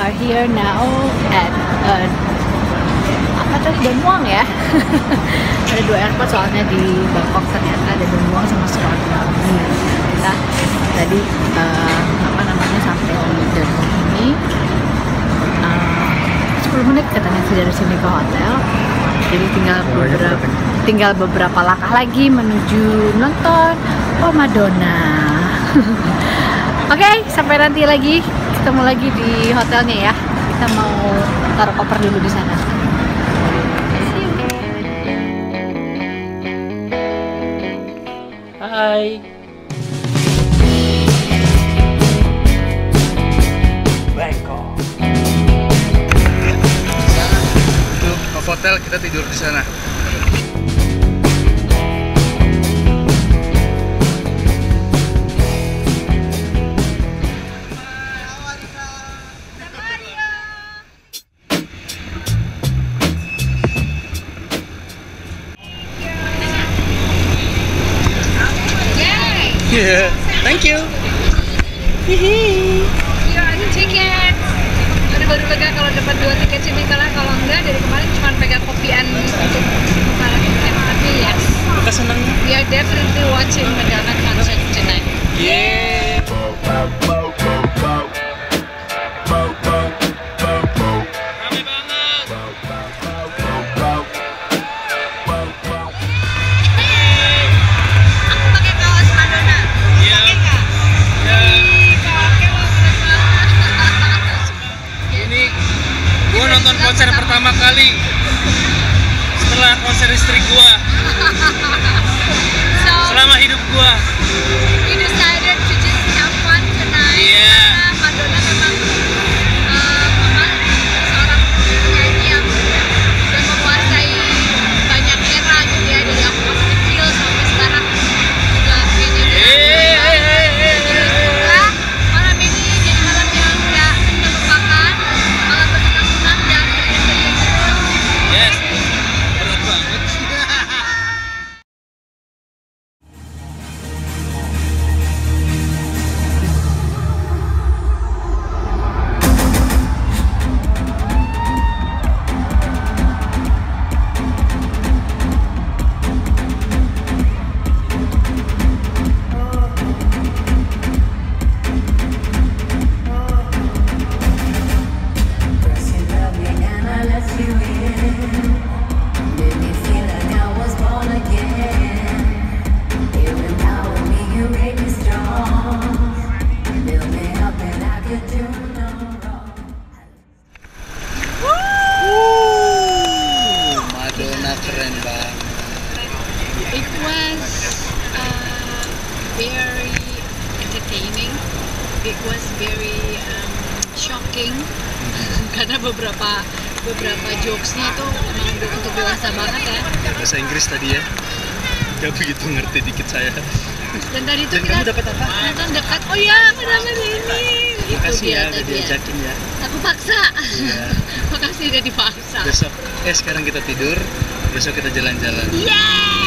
are here now at apa tadi, Damuang ya. Ada 2 airport soalnya di Bangkok, ternyata ada Damuang sama Saluran. Kita tadi sampai di Damuang ini 10 menit katanya sih dari sini ke hotel. Jadi tinggal beberapa langkah lagi menuju nonton Madonna. Oke, sampai nanti lagi ketemu lagi di hotelnya ya. Kita mau taruh koper dulu di sana. Hai. Bangkok. Untuk hotel kita tidur di sana. Yeah, thank you. Here are the tickets. Baru lega kalau dapat 2 tiket sini, karena kalau enggak dari kemarin cuma pegang kopian untuk para tiket. Tapi yes, Bukan senang. we are definitely watching Madonna concert tonight. Yeah. Nonton konser pertama kali setelah konser istri gua selama hidup gua. We decided to just have fun tonight. Yeah. Karena Madonna memang seorang penyanyi yang sudah menguasai banyak era gitu ya, dari aku masih kecil sampai sekarang juga kayaknya semoga malam ini jadi malam yang gak terlupakan, malam bersenang-senang dan ceria terus. Yes. Berat banget. Madonna keren banget. It was very entertaining. It was very shocking karena beberapa jokesnya tuh memang untuk dewasa banget ya. Bahasa Inggris tadi ya. Gak begitu ngerti dikit saya. Dan tadi tuh Dan kita kamu dapat apa? nonton dekat. Oh ya, aku dapat ini. Makasih ya udah tadi diajakin ya. Aku paksa. Iya. Makasih udah dipaksa. Besok sekarang kita tidur, besok kita jalan-jalan. Yeay!